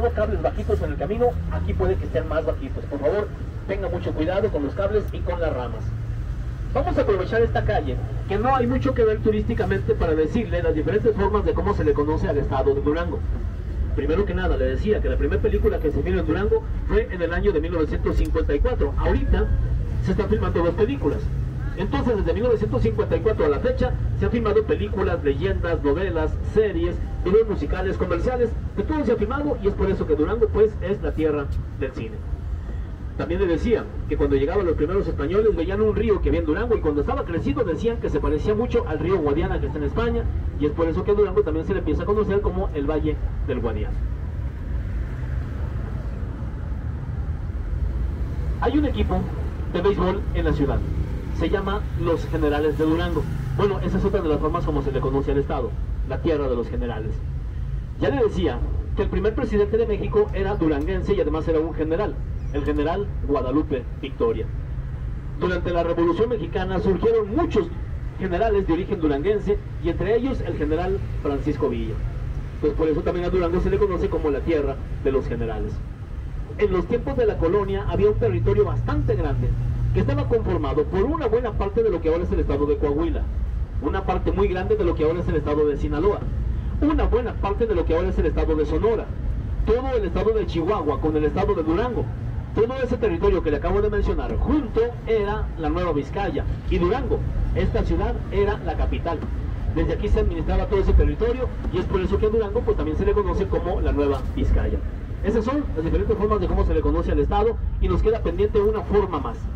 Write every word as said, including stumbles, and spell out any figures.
encontrado cables bajitos en el camino, aquí puede que estén más bajitos. Por favor, tenga mucho cuidado con los cables y con las ramas. Vamos a aprovechar esta calle, que no hay mucho que ver turísticamente, para decirle las diferentes formas de cómo se le conoce al estado de Durango. Primero que nada, le decía que la primera película que se vio en Durango fue en el año de mil novecientos cincuenta y cuatro. Ahorita se están filmando dos películas. Entonces, desde mil novecientos cincuenta y cuatro a la fecha, se han filmado películas, leyendas, novelas, series, videos musicales, comerciales, de todo se ha filmado, y es por eso que Durango, pues, es la tierra del cine. También le decía que cuando llegaban los primeros españoles veían un río que había en Durango, y cuando estaba crecido decían que se parecía mucho al río Guadiana que está en España, y es por eso que a Durango también se le empieza a conocer como el Valle del Guadiana. Hay un equipo de béisbol en la ciudad, se llama los Generales de Durango. Bueno, esa es otra de las formas como se le conoce al estado, la tierra de los generales. Ya le decía que el primer presidente de México era duranguense y además era un general, el general Guadalupe Victoria. Durante la Revolución Mexicana surgieron muchos generales de origen duranguense, y entre ellos el general Francisco Villa. Pues por eso también a Durango se le conoce como la tierra de los generales. En los tiempos de la colonia había un territorio bastante grande que estaba conformado por una buena parte de lo que ahora es el estado de Coahuila, una parte muy grande de lo que ahora es el estado de Sinaloa, una buena parte de lo que ahora es el estado de Sonora, todo el estado de Chihuahua con el estado de Durango. Todo ese territorio que le acabo de mencionar junto era la Nueva Vizcaya, y Durango, esta ciudad, era la capital. Desde aquí se administraba todo ese territorio, y es por eso que a Durango pues también se le conoce como la Nueva Vizcaya. Esas son las diferentes formas de cómo se le conoce al estado, y nos queda pendiente una forma más.